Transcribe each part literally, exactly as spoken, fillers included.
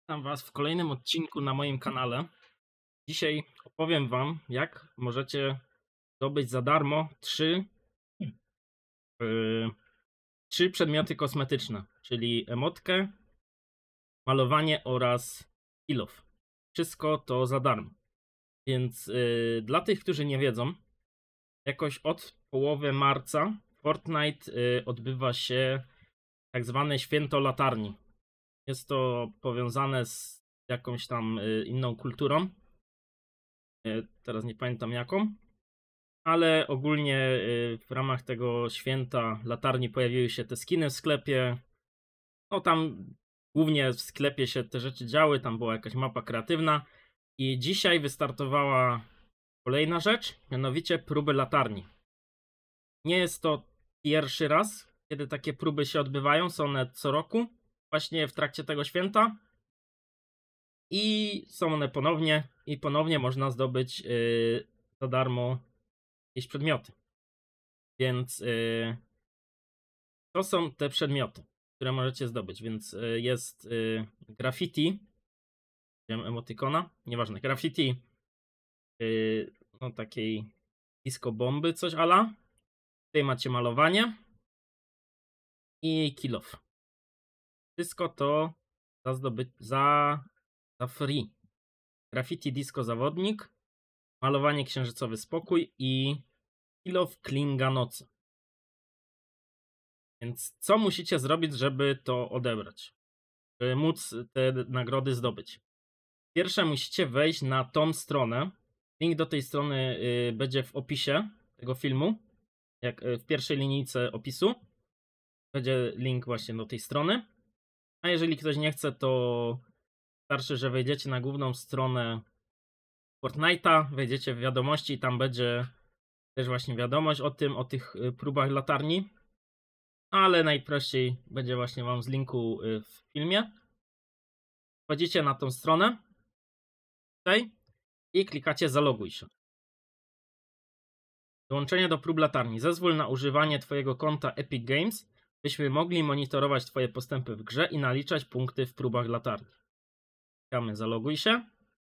Witam Was w kolejnym odcinku na moim kanale. Dzisiaj opowiem Wam, jak możecie zdobyć za darmo trzy, yy, trzy przedmioty kosmetyczne, czyli emotkę, malowanie oraz kill off. Wszystko to za darmo. Więc yy, dla tych, którzy nie wiedzą, jakoś od połowy marca Fortnite yy, odbywa się tak zwane święto latarni. Jest to powiązane z jakąś tam inną kulturą. Teraz nie pamiętam jaką. Ale ogólnie w ramach tego święta latarni pojawiły się te skiny w sklepie. No tam głównie w sklepie się te rzeczy działy. Tam była jakaś mapa kreatywna. I dzisiaj wystartowała kolejna rzecz. Mianowicie próby latarni. Nie jest to pierwszy raz, kiedy takie próby się odbywają. Są one co roku. Właśnie w trakcie tego święta i są one ponownie i ponownie można zdobyć yy, za darmo jakieś przedmioty. Więc yy, to są te przedmioty, które możecie zdobyć. Więc yy, jest yy, graffiti, wiem, emotykona, nieważne, graffiti yy, no takiej disco bomby, coś ala. Tutaj macie malowanie i kill off. Wszystko to za zdobyć za Za free. Graffiti disco zawodnik, malowanie księżycowy spokój i kill off klinga nocy. Więc co musicie zrobić, żeby to odebrać? Żeby móc te nagrody zdobyć? Pierwsze musicie wejść na tą stronę. Link do tej strony y, będzie w opisie tego filmu. Jak y, w pierwszej linijce opisu. Będzie link właśnie do tej strony. A jeżeli ktoś nie chce, to wystarczy, że wejdziecie na główną stronę Fortnite'a, wejdziecie w wiadomości i tam będzie też właśnie wiadomość o tym, o tych próbach latarni. Ale najprościej będzie właśnie wam z linku w filmie. Wchodzicie na tą stronę tutaj i klikacie zaloguj się. Dołączenie do prób latarni. Zezwól na używanie twojego konta Epic Games, byśmy mogli monitorować twoje postępy w grze i naliczać punkty w próbach latarni. Klikamy zaloguj się.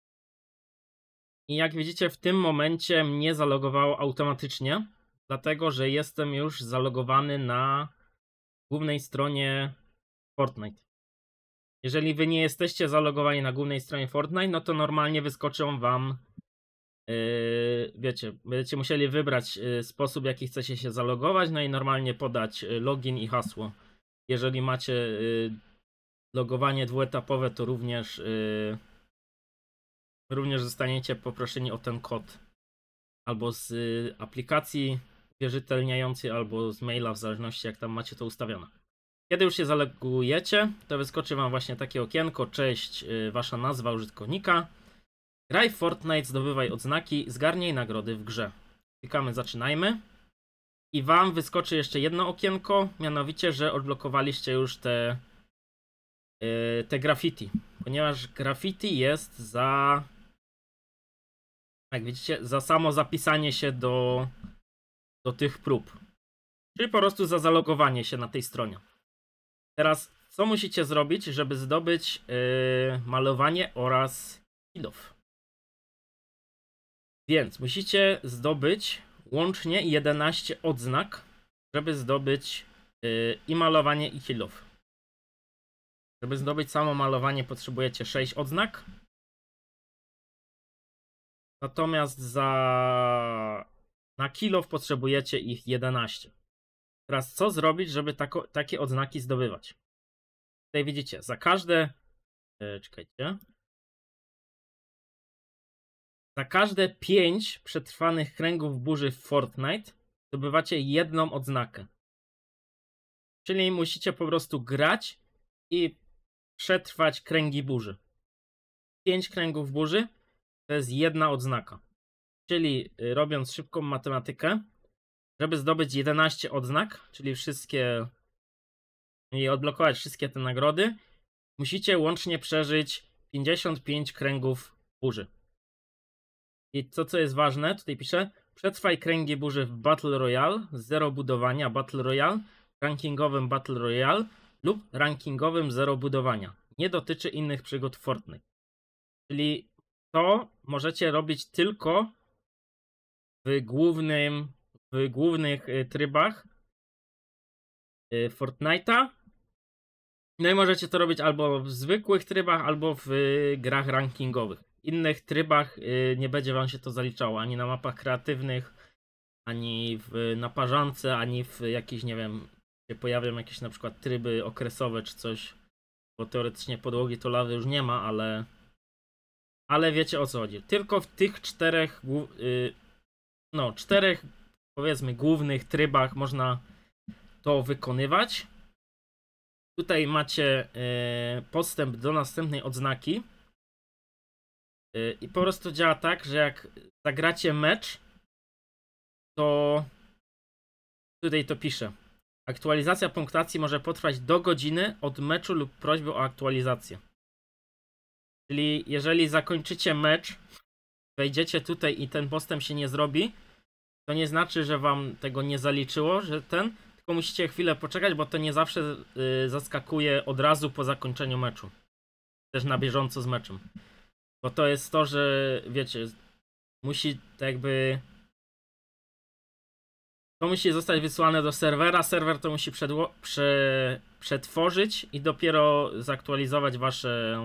I jak widzicie, w tym momencie mnie zalogowało automatycznie, dlatego że jestem już zalogowany na głównej stronie Fortnite. Jeżeli wy nie jesteście zalogowani na głównej stronie Fortnite, no to normalnie wyskoczą wam, yy, wiecie, będziecie musieli wybrać yy, sposób, jaki chcecie się zalogować, no i normalnie podać yy, login i hasło. Jeżeli macie yy, logowanie dwuetapowe, to również yy, również zostaniecie poproszeni o ten kod. Albo z y, aplikacji wierzytelniającej, albo z maila, w zależności jak tam macie to ustawione. Kiedy już się zalogujecie, to wyskoczy wam właśnie takie okienko. Cześć, y, wasza nazwa użytkownika. Graj w Fortnite, zdobywaj odznaki, zgarnij nagrody w grze. Klikamy zaczynajmy. I wam wyskoczy jeszcze jedno okienko, mianowicie, że odblokowaliście już te, y, te graffiti. Ponieważ graffiti jest za... Jak widzicie, za samo zapisanie się do, do tych prób. Czyli po prostu za zalogowanie się na tej stronie. Teraz, co musicie zrobić, żeby zdobyć yy, malowanie oraz kill off? Więc musicie zdobyć łącznie jedenaście odznak, żeby zdobyć yy, i malowanie, i kill off. Żeby zdobyć samo malowanie, potrzebujecie sześć odznak. Natomiast za na kill off potrzebujecie ich jedenaście. Teraz co zrobić, żeby tako, takie odznaki zdobywać? Tutaj widzicie, za każde... Yy, czekajcie. Za każde pięć przetrwanych kręgów burzy w Fortnite zdobywacie jedną odznakę. Czyli musicie po prostu grać i przetrwać kręgi burzy. pięć kręgów burzy to jest jedna odznaka. Czyli robiąc szybką matematykę, żeby zdobyć jedenaście odznak, czyli wszystkie i odblokować wszystkie te nagrody, musicie łącznie przeżyć pięćdziesiąt pięć kręgów burzy. I to, co jest ważne, tutaj piszę, przetrwaj kręgi burzy w Battle Royale, zero budowania Battle Royale, rankingowym Battle Royale lub rankingowym zero budowania. nie dotyczy innych przygód w Fortnite. Czyli to możecie robić tylko w głównym, w głównych trybach Fortnite'a. No i możecie to robić albo w zwykłych trybach, albo w grach rankingowych. W innych trybach nie będzie wam się to zaliczało, ani na mapach kreatywnych, ani w naparzance, ani w jakichś, nie wiem, się pojawią jakieś na przykład tryby okresowe czy coś, bo teoretycznie podłogi to lawy już nie ma, ale ale wiecie o co chodzi. Tylko w tych czterech no, czterech powiedzmy głównych trybach można to wykonywać. Tutaj macie postęp do następnej odznaki i po prostu działa tak, że jak zagracie mecz, to tutaj to pisze. Aktualizacja punktacji może potrwać do godziny od meczu lub prośby o aktualizację. Czyli jeżeli zakończycie mecz, wejdziecie tutaj i ten postęp się nie zrobi, to nie znaczy, że wam tego nie zaliczyło, że ten, tylko musicie chwilę poczekać, bo to nie zawsze y, zaskakuje od razu po zakończeniu meczu. Też na bieżąco z meczem. Bo to jest to, że wiecie, musi tak jakby... To musi zostać wysłane do serwera, serwer to musi przedło- prze- przetworzyć i dopiero zaktualizować wasze...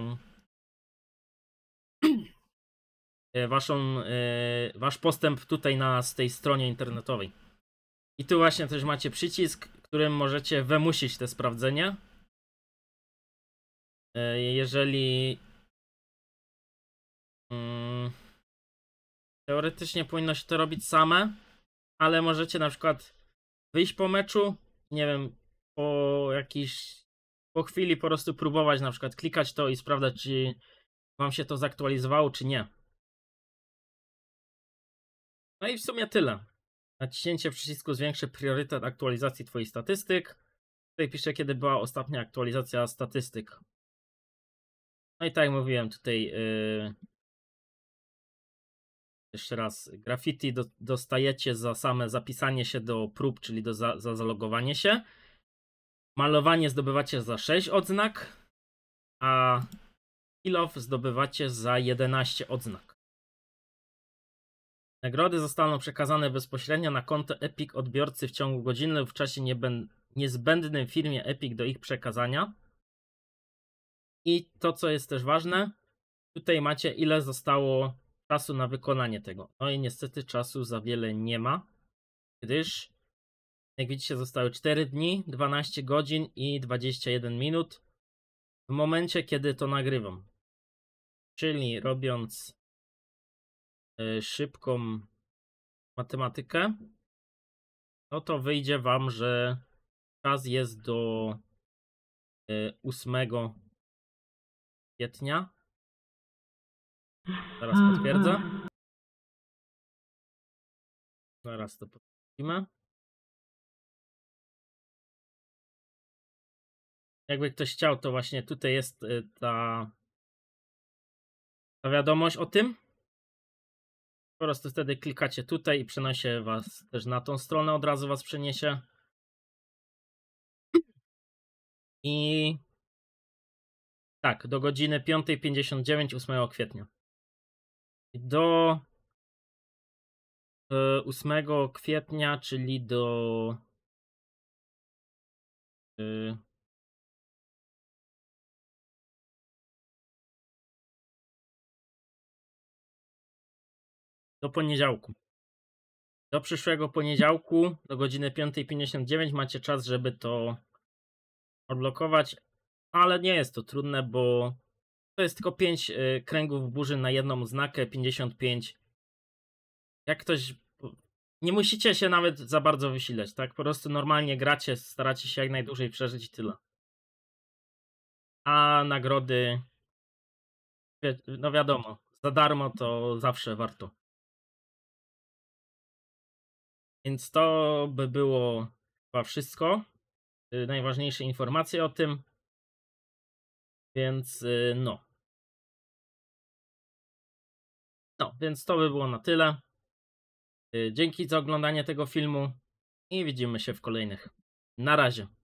Waszą, wasz postęp tutaj na tej stronie internetowej. I tu właśnie też macie przycisk, którym możecie wymusić te sprawdzenie. Jeżeli hmm, teoretycznie powinno się to robić same, ale możecie na przykład wyjść po meczu, nie wiem, po jakiś po chwili po prostu próbować na przykład klikać to i sprawdzać, czy wam się to zaktualizowało, czy nie. No i w sumie tyle. Naciśnięcie przycisku zwiększy priorytet aktualizacji twoich statystyk. Tutaj piszę, kiedy była ostatnia aktualizacja statystyk. No i tak jak mówiłem, tutaj yy... jeszcze raz, graffiti do, dostajecie za same zapisanie się do prób, czyli do za, za zalogowanie się. Malowanie zdobywacie za sześć odznak, a kill off zdobywacie za jedenaście odznak. Nagrody zostaną przekazane bezpośrednio na konto Epic odbiorcy w ciągu godziny lub w czasie niezbędnym firmie Epic do ich przekazania. I to, co jest też ważne, tutaj macie, ile zostało czasu na wykonanie tego. No i niestety czasu za wiele nie ma, gdyż jak widzicie zostały cztery dni, dwanaście godzin i dwadzieścia jeden minut w momencie, kiedy to nagrywam. Czyli robiąc y, szybką matematykę, no to wyjdzie wam, że czas jest do y, ósmego kwietnia. Zaraz potwierdzę. Zaraz to potwierdzimy. Jakby ktoś chciał, to właśnie tutaj jest ta, ta wiadomość o tym. Po prostu wtedy klikacie tutaj i przenosi was też na tą stronę, od razu was przeniesie. I tak, do godziny piąta pięćdziesiąt dziewięć ósmego kwietnia. Do ósmego kwietnia, czyli do yy, do poniedziałku. Do przyszłego poniedziałku do godziny piąta pięćdziesiąt dziewięć macie czas, żeby to odblokować, ale nie jest to trudne, bo to jest tylko pięć kręgów burzy na jedną oznakę, pięćdziesiąt pięć. Jak ktoś... Nie musicie się nawet za bardzo wysilać, tak? Po prostu normalnie gracie, staracie się jak najdłużej przeżyć i tyle. A nagrody... No wiadomo, za darmo to zawsze warto. Więc to by było chyba wszystko. Najważniejsze informacje o tym. Więc no. No, więc to by było na tyle. Dzięki za oglądanie tego filmu i widzimy się w kolejnych. Na razie.